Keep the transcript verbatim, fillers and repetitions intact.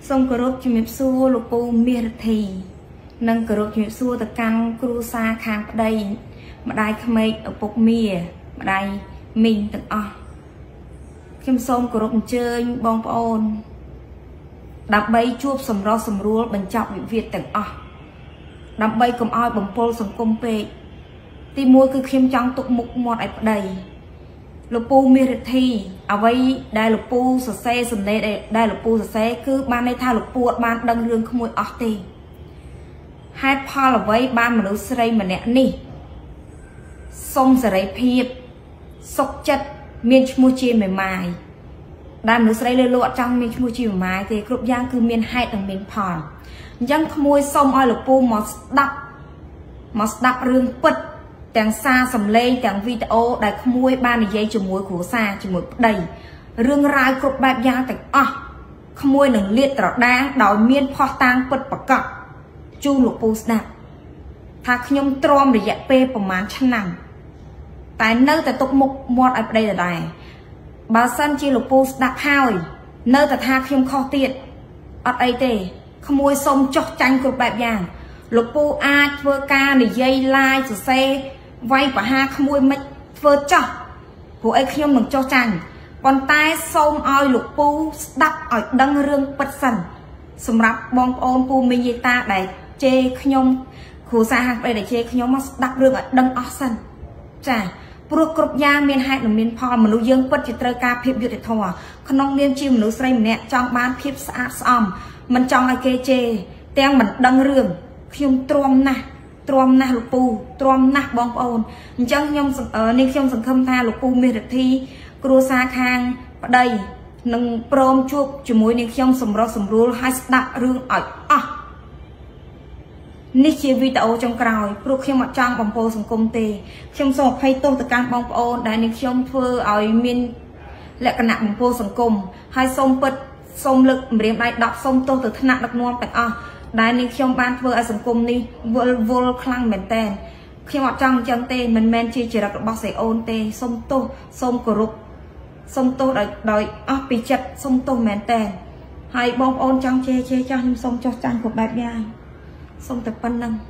សូមគោរពជំរាបសួរលោកពូមាសរទ្ធីនិងគោរពជំរាបសួរទៅកាន់គ្រួសារខាងប្តីម្ដាយក្មេកឪពុកមាម្ដាយមីងទាំងអស់ខ្ញុំសូមគោរពអញ្ជើញបងប្អូនដើម្បីជួបសម្រុះសម្រួលបញ្ចប់វិវាទទាំងអស់ដើម្បីកុំឲ្យបំពុលសង្គមពេកទីមួយគឺខ្ញុំចង់ទុកមុខមាត់ឲ្យប្តីលោកពូមាសរទ្ធីអ្វីដែលលោកពូសរសេរសំណេរដែលលោកពូសរសេរគឺបានន័យថាលោកពូអត់បានដឹងរឿងក្មួយអស់ទេហេតុផលអ្វីបានមនុស្សស្រីម្នាក់នេះសុំសេរីភាពសុខចិត្តមានឈ្មោះជាមេម៉ាយដែលមនុស្សស្រីលើលោកអត់ចង់មានឈ្មោះជាមេម៉ាយទេគ្រប់យ៉ាងគឺមានហេតុនិងមានផលអញ្ចឹងក្មួយសុំឲ្យលោកពូមកស្ដាប់មកស្ដាប់រឿងពិតទាំងសារសម្លេងទាំងវីដេអូដែលក្មួយបាននិយាយជាមួយគ្រួសារជាមួយប្តីរឿងរ៉ាវគ្រប់បែបយ៉ាងទាំងអស់ក្មួយនឹងលាតត្រដាងដោយមានផុសតាងពិតប្រកបជូនលោកពូស្ដាប់ថាខ្ញុំទ្រាំរយៈពេលប្រហែលឆ្នាំតែនៅតែទុកមុខមាត់ឲ្យប្តីដដែលបើសិនជាលោកពូស្ដាប់ហើយនៅតែថាខ្ញុំខុសទៀតអត់អីទេក្មួយសុំចុះចាញ់គ្រប់បែបយ៉ាងលោកពូអាចធ្វើការនិយាយឡាយសរសេរវាយប្រហារក្មួយមិនធ្វើចោះព្រោះអីខ្ញុំនឹងចុះចាញ់ប៉ុន្តែសូមឲ្យលោកពូស្ដាប់ឲ្យដឹងរឿងពិតសិនសម្រាប់បងប្អូនពូមីងយាយតាដែលជេរខ្ញុំគ្រូសាហាងប្តីដែលជេរខ្ញុំមកស្ដាប់រឿងឲ្យដឹងអស់សិនចាព្រោះគ្រប់យ៉ាងមានហេតុនិងមានផលមនុស្សយើងពិតជាត្រូវការភាពយុត្តិធម៌ក្នុងនាមជាមនុស្សស្រីម្នាក់ចង់បានភាពស្អាតស្អំមិនចង់ឲ្យគេជេរទាំងមិនដឹងរឿងខ្ញុំទ្រាំណាស់ទ្រាំណាស់លោកពូទ្រាំណាស់បងប្អូនអញ្ចឹងខ្ញុំនេះខ្ញុំសង្ឃឹមថាលោកពូមាសរទ្ធីគ្រួសារខាងប្តីនឹងព្រមជួបជាមួយនឹងខ្ញុំសម្រុះសម្រួលឲ្យស្ដាប់រឿងឲ្យអស់នេះជាវីដេអូចុងក្រោយព្រោះខ្ញុំអត់ចង់បំពុលសង្គមទេខ្ញុំសូមអភ័យទោសទៅកាន់បងប្អូនដែលនឹងខ្ញុំធ្វើឲ្យមានលក្ខណៈបំពុលសង្គមហើយសូមពិតសូមលើកម្រាមដៃដប់សូមទោសទៅថ្នាក់ដឹកនាំទាំងអស់ដែលនេះខ្ញុំបានធ្វើឲ្យសង្គមនេះវល់វល់ខ្លាំងមែនតើខ្ញុំអត់ចង់អញ្ចឹងទេមិនមែនជាចរិតរបស់ស្រីអូនទេសូមទោសសូមគោរពសូមទោសដោយដោយអស់ពីចិត្តសូមទោសមែនតើហើយបងប្អូនចង់ជេរជេរចាស់ខ្ញុំសូមចោះចាញ់គ្រប់បែបយ៉ាងសូមតែប៉ុណ្្នឹង